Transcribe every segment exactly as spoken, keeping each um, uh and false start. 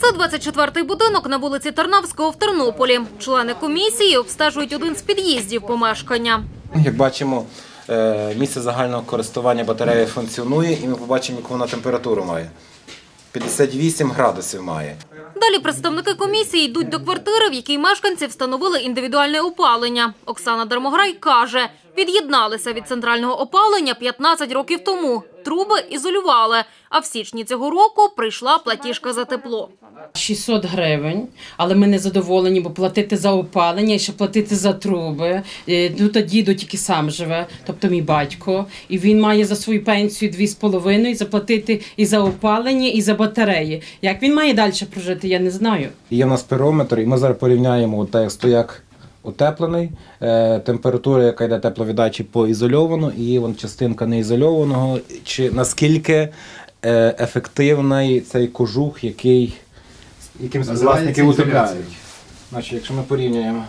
Це двадцять четвертий будинок на вулиці Тарнавського в Тернополі. Члени комісії обстежують один з під'їздів помешкання. Як бачимо, місце загального користування батареї функціонує, і ми побачимо, яку вона температуру має. п'ятдесят вісім градусів має. Далі представники комісії йдуть до квартири, в якій мешканці встановили індивідуальне опалення. Оксана Дармограй каже, від'єдналися від центрального опалення п'ятнадцять років тому. Труби ізолювали, а в січні цього року прийшла платіжка за тепло. шістсот гривень, але ми не задоволені, бо платити за опалення і ще платити за труби. Тут дідо тільки сам живе, тобто мій батько, і він має за свою пенсію дві з половиною заплатити і за опалення, і за батареї. Як він має далі прожити, я не знаю. Є в нас пирометр, і ми зараз порівняємо, так як стояк утеплений, температура, яка йде тепловіддачі по ізольовану, і вон частинка неізольованого, чи наскільки ефективний цей кожух, який яким власники утепляють. Значить, якщо ми порівняємо,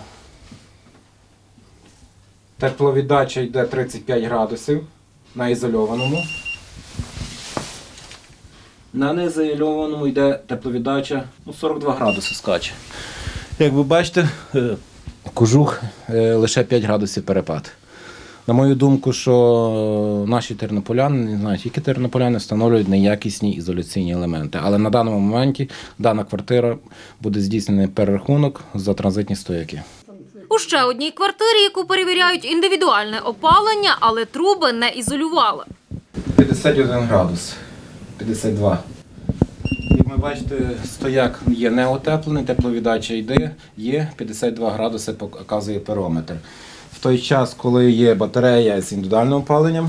тепловіддача йде тридцять п'ять градусів на ізольованому. На неізольованому йде тепловіддача ну, сорок два градуси скаче. Як ви бачите, кожух лише п'ять градусів перепад. На мою думку, що наші тернополяни, не знаю, тільки тернополяни встановлюють неякісні ізоляційні елементи. Але на даному моменті дана квартира буде здійснений перерахунок за транзитні стояки. У ще одній квартирі, яку перевіряють, індивідуальне опалення, але труби не ізолювали. п'ятдесят один градус, п'ятдесят два. Як ви бачите, стояк є неотеплений, тепловіддача йде, є п'ятдесят два градуси, показує пирометр. В той час, коли є батарея з індивідуальним опаленням,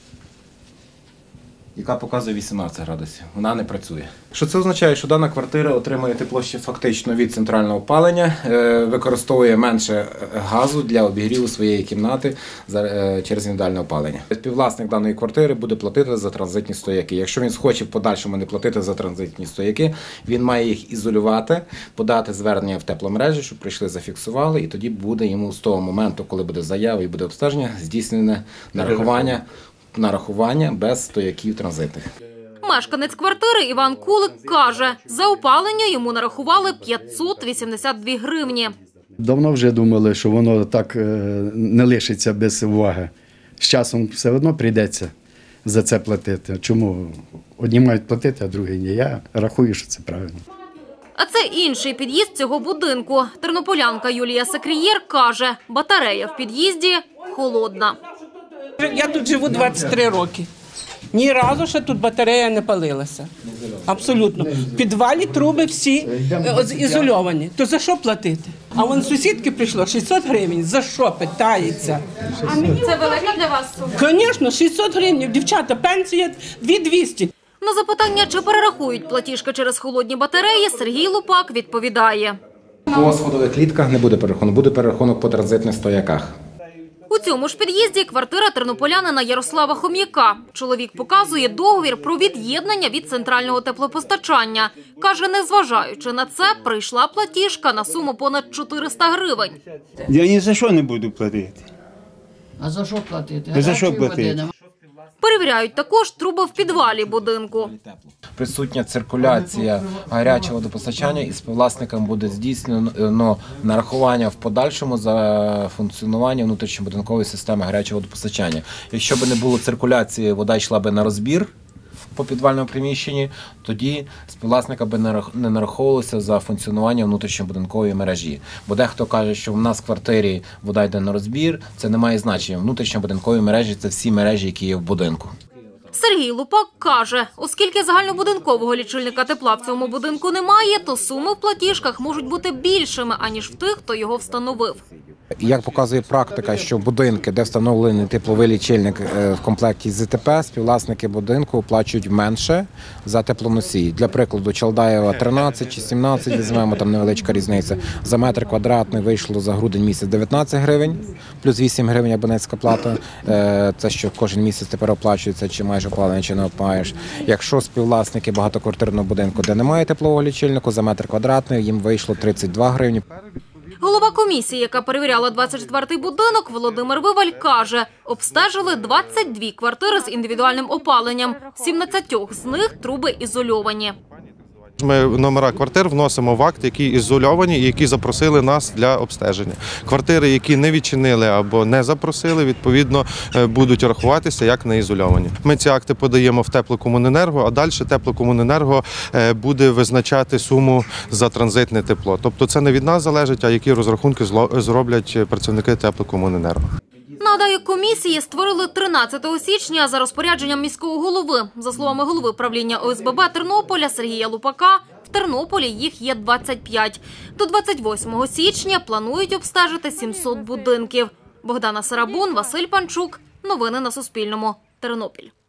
яка показує вісімнадцять градусів, вона не працює. Що це означає? Що дана квартира отримує тепло ще фактично від центрального опалення, використовує менше газу для обігріву своєї кімнати через індивідуальне опалення. Співвласник даної квартири буде платити за транзитні стояки. Якщо він схоче в подальшому не платити за транзитні стояки, він має їх ізолювати, подати звернення в тепломережі, щоб прийшли, зафіксували, і тоді буде йому з того моменту, коли буде заява і буде обстеження, здійснене нарахування нарахування без стояків транзитних. Мешканець квартири Іван Кулик каже, за опалення йому нарахували п'ятсот вісімдесят дві гривні. Давно вже думали, що воно так не лишиться без уваги. З часом все одно прийдеться за це платити. Чому? Одні мають платити, а другі ні. Я рахую, що це правильно. А це інший під'їзд цього будинку. Тернополянка Юлія Секрієр каже, батарея в під'їзді холодна. Я тут живу двадцять три роки. Ні разу ще тут батарея не палилася. Абсолютно. В підвалі труби всі ізольовані. То за що платити? А вон сусідки прийшло шістсот гривень. За що питається? А мені це велика для вас сума? Звісно, шістсот гривень. Дівчата, пенсія дві двісті. На запитання, чи перерахують платіжки через холодні батареї, Сергій Лупак відповідає. По сходових клітках не буде перерахунок, буде перерахунок по транзитних стояках. У цьому ж під'їзді квартира тернополянина Ярослава Хом'яка. Чоловік показує договір про від'єднання від центрального теплопостачання. Каже, незважаючи на це, прийшла платіжка на суму понад чотириста гривень. Я ні за що не буду платити. А за що платити? А за що платити? Перевіряють також труби в підвалі будинку. Присутня циркуляція гарячого водопостачання, і співвласникам буде здійснено нарахування в подальшому за функціонування внутрішньобудинкової системи гарячого водопостачання. Якщо б не було циркуляції, вода йшла б на розбір по підвальному приміщенні, тоді співвласника би не нараховувалося за функціонування внутрішньобудинкової мережі. Бо дехто каже, що в нас в квартирі вода йде на розбір, це не має значення. Внутрішньобудинкові мережі – це всі мережі, які є в будинку. Сергій Лупак каже, оскільки загальнобудинкового лічильника тепла в цьому будинку немає, то суми в платіжках можуть бути більшими, аніж в тих, хто його встановив. Як показує практика, що будинки, де встановлений тепловий лічильник в комплекті з ЗТП, співвласники будинку оплачують менше за теплоносії. Для прикладу, Чалдаєва тринадцять чи сімнадцять, візьмемо, там невеличка різниця. За метр квадратний вийшло за грудень місяць дев'ятнадцять гривень, плюс вісім гривень абонентська плата. Це що кожен місяць тепер оплачується, чи маєш опалення, чи не опаєш. Якщо співвласники багатоквартирного будинку, де немає теплового лічильнику, за метр квадратний їм вийшло тридцять два гривні. Голова комісії, яка перевіряла двадцять четвертий будинок, Володимир Виваль, каже, обстежили двадцять дві квартири з індивідуальним опаленням. В сімнадцятьох з них труби ізольовані. Ми номера квартир вносимо в акт, які ізольовані і які запросили нас для обстеження. Квартири, які не відчинили або не запросили, відповідно, будуть рахуватися як неізольовані. Ми ці акти подаємо в Теплокомуненерго, а далі Теплокомуненерго буде визначати суму за транзитне тепло. Тобто це не від нас залежить, а які розрахунки зроблять працівники Теплокомуненерго. Нагадаю, комісії створили тринадцятого січня за розпорядженням міського голови. За словами голови правління О С Б Б Тернополя Сергія Лупака, в Тернополі їх є двадцять п'ять. До двадцять восьмого січня планують обстежити сімсот будинків. Богдана Сарабун, Василь Панчук. Новини на Суспільному. Тернопіль.